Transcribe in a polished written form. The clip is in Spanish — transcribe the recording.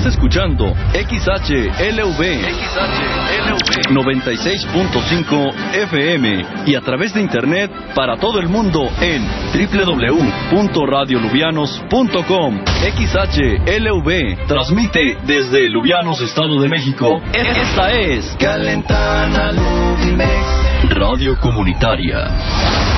Estás escuchando XHLV 96.5 FM y a través de internet para todo el mundo en www.radiolubianos.com. XHLV transmite desde Lubianos, Estado de México. Esta es Calentana Lubimex, Radio Comunitaria.